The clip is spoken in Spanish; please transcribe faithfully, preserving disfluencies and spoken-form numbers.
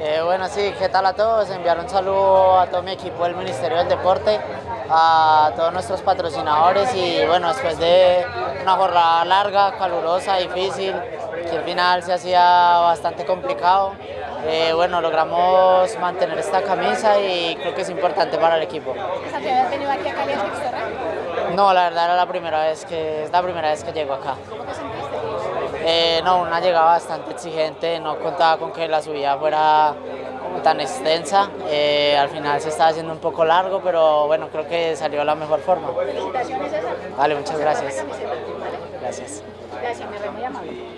Eh, bueno, sí, ¿qué tal a todos? Enviar un saludo a todo mi equipo del Ministerio del Deporte, a todos nuestros patrocinadores y bueno, después de una jornada larga, calurosa, difícil, que al final se hacía bastante complicado, eh, bueno, logramos mantener esta camisa y creo que es importante para el equipo. ¿Esa primera vez venido aquí a Cali a Textorra? No, la verdad era la primera vez que, es la primera vez que llego acá. ¿Cómo te sentiste? Eh, no, una llegada bastante exigente, no contaba con que la subida fuera como tan extensa, eh, al final se estaba haciendo un poco largo, pero bueno, creo que salió de la mejor forma. Felicitaciones, César. Vale, muchas gracias. Vale. Gracias. Gracias, me re muy amable.